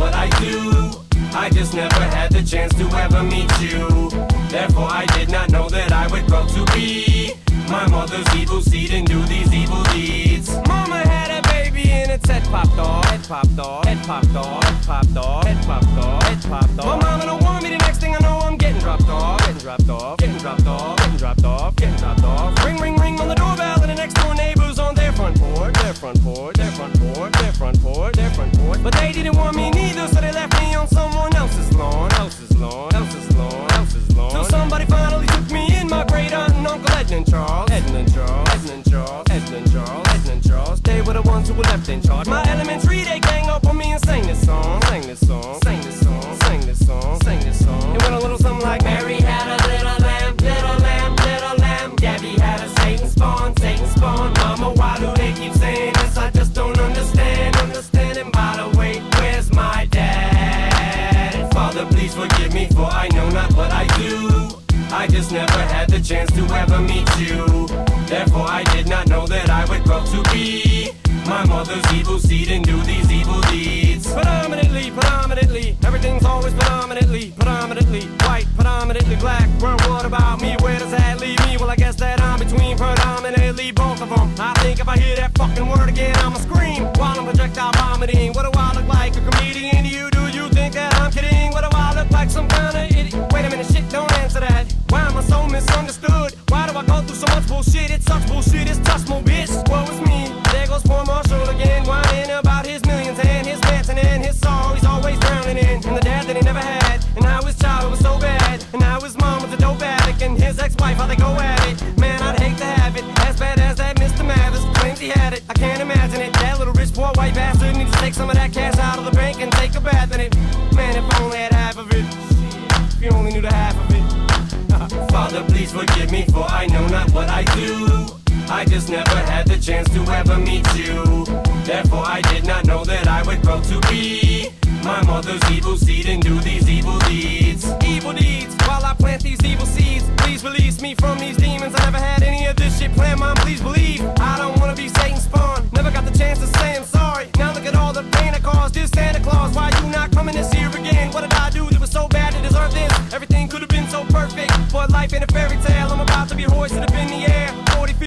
what I do. I just never had the chance to ever meet you. Therefore I did not know that I would grow to be my mother's evil seed and do these evil deeds. Mama had a baby and its head popped off. Head popped off. Head popped off. Head popped off. Head popped off. Head popped off. Well, mama don't want me. The next thing I know, I'm getting dropped off. Getting dropped off. Getting dropped off. Getting dropped off. Getting dropped off. Ring, ring, ring on the doorbell, and the next door neighbors on their front porch. Their front porch. Their front porch. Their front porch. Their front porch. But they didn't want me neither, so they left me on someone else's lawn. Else's lawn. Else's lawn. Else's lawn. Till somebody finally took me in, my great aunt and Uncle Edmund Charles. Edmund Charles. Edmund Charles. Edmund Charles. Edmund Charles. They were the ones who were left in charge. My elementary, they gang up on me and sang this song. Sang this song. Sang this song. Sang this song. Sang this song. It went a little something like Mary had a little lamb, little lamb, little lamb. Gabby had a Satan spawn, Satan spawn. Mama, why do they keep saying this? I just don't understand, understand. And by the way, where's my dad? Father, please forgive me, for I know not what I do. I just never had the chance to ever meet you. Therefore I did not know that I would grow to be my mother's evil seed and do these evil deeds. Predominantly, predominantly, everything's always predominantly, predominantly white, predominantly black. Well, what about me? Where does that leave me? Well, I guess that I'm between predominantly both of them. I think if I hear that fucking word again, I'ma scream while I'm projectile vomiting. What do I look like, a comedian to you? Do you think that I'm kidding? What do I look like, some kind of idiot? Wait a minute, shit, don't answer that. Why am I so misunderstood? Why do I go through so much bullshit? It's such bullshit, it's touch more bitch. What was me? There goes poor Marshall again, whining about his millions and his mansion and his sorrow he's always drowning in. And the dad that he never had, and how his child was so bad, and how his mom was a dope addict, and his ex-wife, how they go at it. Man, I'd hate to have it, as bad as that Mr. Mathers claims he had it. I can't imagine it. That little rich poor white bastard needs to take some of that cash out of the bank and take a bath in it. Man, if I only had half of it. If you only knew the half of it. Father, please forgive me, for I know not what I do. I just never had the chance to ever meet you. Therefore I did not know that I would grow to be my mother's evil